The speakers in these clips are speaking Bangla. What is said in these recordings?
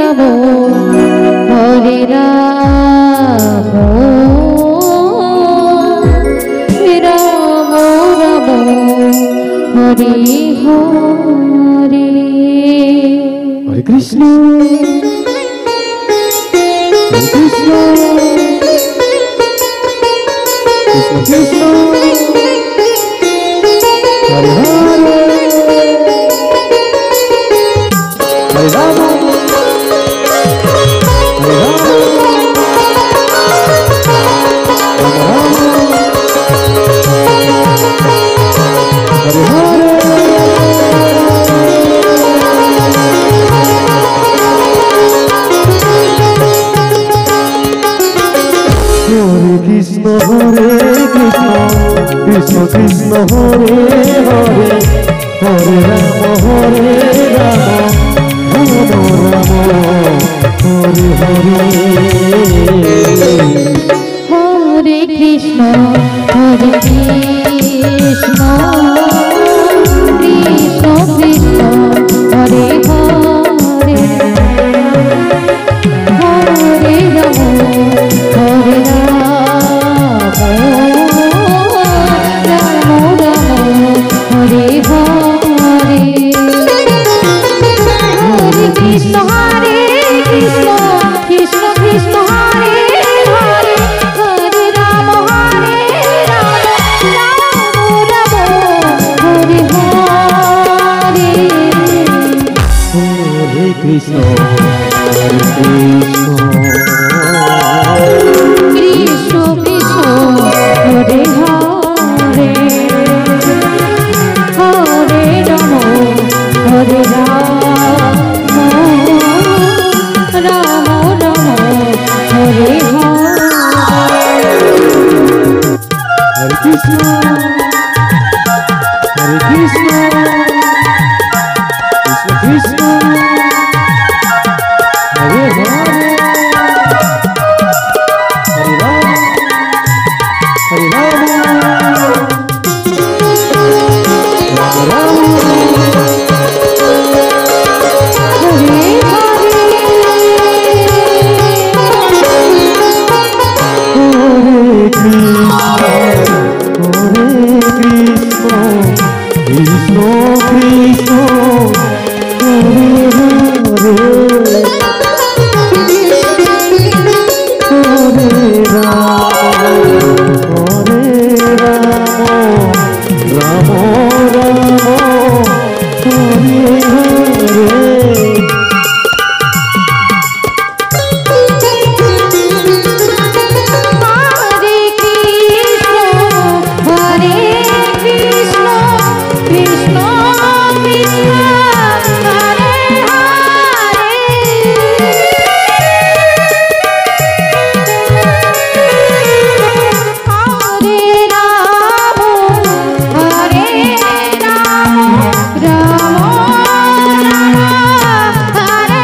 রাম হরে রাম রাম রাম হরে হরে। হরে কৃষ্ণ হরে কৃষ্ণ কৃষ্ণ কৃষ্ণ হরে হরে হরে রাম হরে রাম রাম রাম হরে হরে। হরে কৃষ্ণ হরে কৃষ্ণ কৃষ্ণ কৃষ্ণ হরে হরে হরে রাম হরে রাম রাম রাম হরে হরে। হরে কৃষ্ণ কৃষ্ণ কৃষ্ণ হরে হরে হরে রাম হরে রাম রাম রাম হরে হরে। হরে কৃষ্ণ কৃষ্ণ কৃষ্ণ হরে হরে হরে রাম হরে রাম রাম রাম হরে হরে। হরে কৃষ্ণ হরে কৃষ্ণ কৃষ্ণ কৃষ্ণ হরে হরে হরে রাম হরে রাম রাম রাম হরে হরে। হরে কৃষ্ণ হরে কৃষ্ণ কৃষ্ণ কৃষ্ণ হরে হরে হরে রাম হরে রাম রাম রাম হরে হরে। হরে কৃষ্ণ কৃষ্ণ কৃষ্ণ হরে হরে হরে রাম রাম রাম হরে হরে। হরে কৃষ্ণ কৃষ্ণ কৃষ্ণ হরে হরে হরে রাম হরে রাম রাম রাম হরে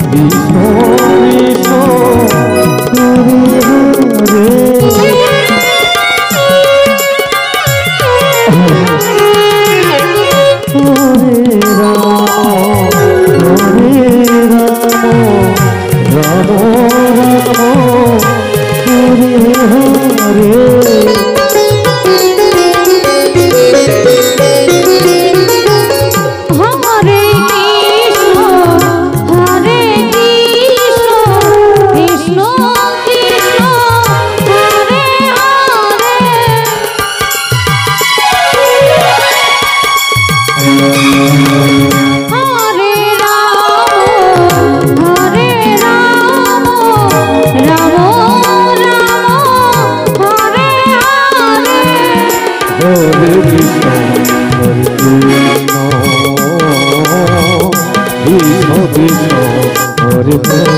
কৃষ্ণ কৃষ্ণ হরে হরে হরে রাম রাম রাম হরে হরে হরে কৃষ্ণ হরে কৃষ্ণ কৃষ্ণ কৃষ্ণ হরে হরে হরে রাম রাম রাম হরে হরে হরে কৃষ্ণ কৃষ্ণ কৃষ্ণ হরে হরে